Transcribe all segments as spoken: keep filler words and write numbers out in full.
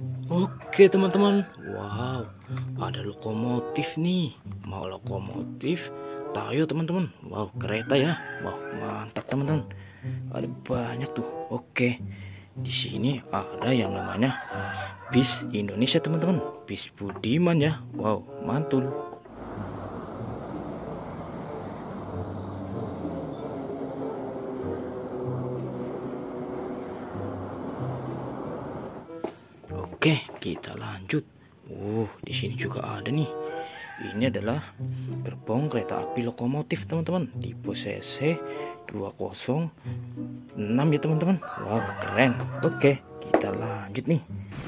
Oke teman-teman, wow, ada lokomotif nih. Mau lokomotif, tayo teman-teman. Wow, kereta ya. Wow, mantap teman-teman. Ada banyak tuh. Oke, di sini ada yang namanya bis Indonesia teman-teman. Bis Budiman ya. Wow, mantul. Oke, kita lanjut. Uh, di sini juga ada nih. Ini adalah gerbong kereta api lokomotif teman-teman, tipe C C dua nol enam ya teman-teman. Wow, keren. Oke, kita lanjut nih.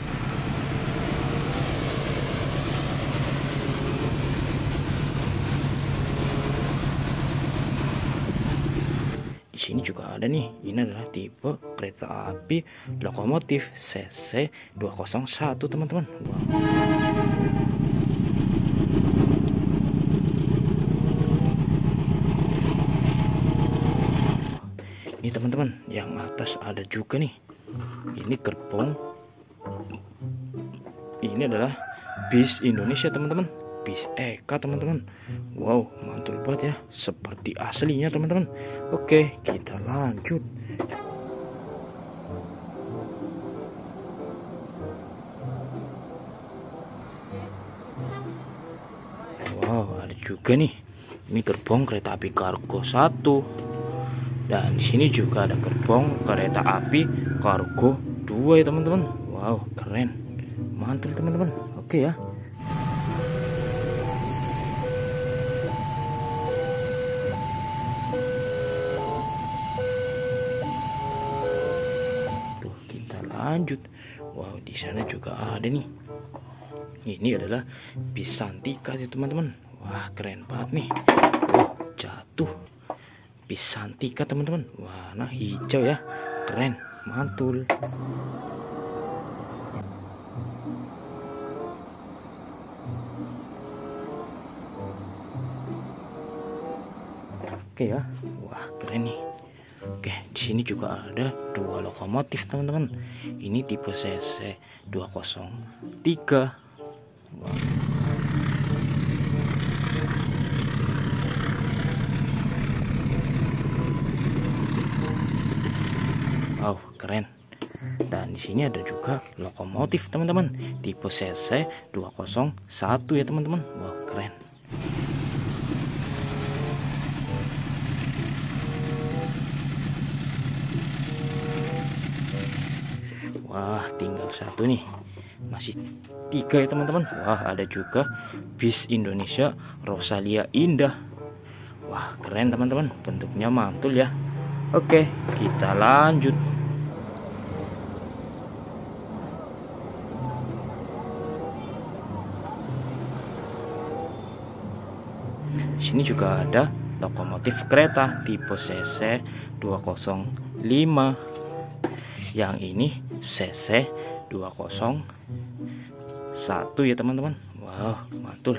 Di sini juga ada nih. Ini adalah tipe kereta api lokomotif C C dua nol satu teman-teman. Wow. Ini teman-teman, yang atas ada juga nih. Ini gerbong. Ini adalah bis Indonesia teman-teman. Bis Eka teman-teman. Wow, mantul banget ya, seperti aslinya teman-teman. Oke, kita lanjut. Wow, ada juga nih. Ini gerbong kereta api kargo satu. Dan di sini juga ada gerbong kereta api kargo dua ya teman-teman. Wow, keren. Mantul teman-teman. Oke ya. Lanjut. Wow, di sana juga ada nih. Ini adalah bis Santika ya teman-teman. Wah, keren banget nih. Wow, jatuh. Bis Santika teman-teman. Warna hijau ya. Keren, mantul. Oke ya. Wah, keren nih. Oke, di sini juga ada dua lokomotif teman-teman. Ini tipe C C dua nol tiga. Wow. Wow, keren. Dan di sini ada juga lokomotif teman-teman, tipe C C dua nol satu ya teman-teman. Wow, keren. Wah, tinggal satu nih. Masih tiga ya teman-teman. Wah, ada juga bis Indonesia Rosalia Indah. Wah, keren teman-teman. Bentuknya mantul ya. Oke, kita lanjut. Di sini juga ada lokomotif kereta tipe C C dua nol lima. Yang ini C C dua nol satu ya teman-teman. Wow, mantul.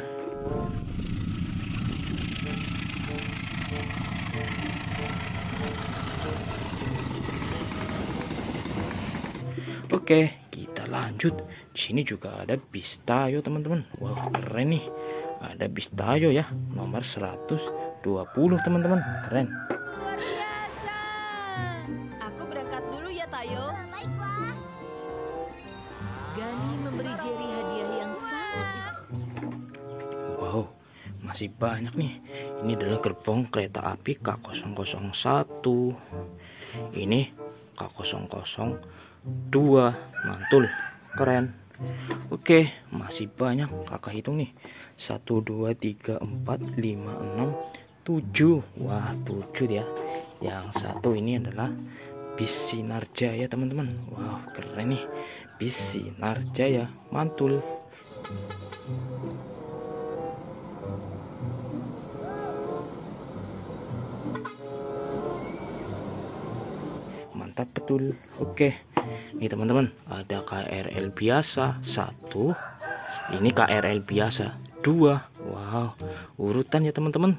Oke, kita lanjut. Di sini juga ada bis Tayo teman-teman. Wow, keren nih. Ada bis Tayo ya, nomor seratus dua puluh teman-teman. Keren. Luar biasa. Aku berangkat dulu ya Tayo. Baiklah. Gani memberi Jerry hadiah yang sangat istimewa. Wow, masih banyak nih. Ini adalah gerbong kereta api K nol nol satu. Ini K nol nol dua. Mantul, keren. Oke, masih banyak. Kakak hitung nih. Satu, dua, tiga, empat, lima, enam, tujuh. Wah, tujuh ya. Yang satu ini adalah bis Sinarjaya teman-teman. Wow, keren nih. Bis Sinarjaya, mantul. Mantap betul. Oke, nih teman-teman, ada K R L biasa satu. Ini K R L biasa dua. Wow, urutan ya teman-teman.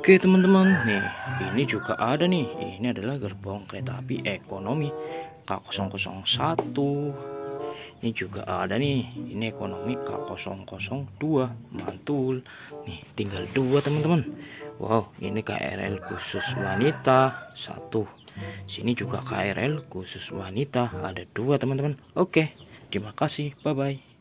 Oke teman-teman, nih ini juga ada nih. Ini adalah gerbong kereta api ekonomi K nol nol satu. Ini juga ada nih. Ini ekonomi K nol nol dua mantul. Nih tinggal dua teman-teman. Wow, ini K R L khusus wanita satu. Sini juga K R L khusus wanita ada dua teman-teman. Oke, terima kasih. Bye bye.